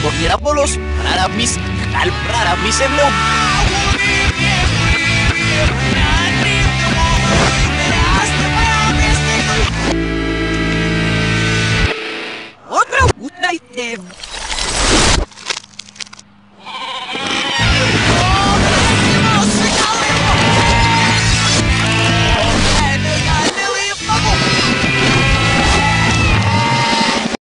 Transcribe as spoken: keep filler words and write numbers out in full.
Dormir bolos, rara mis, al rara mis en lo. Otra, una idea.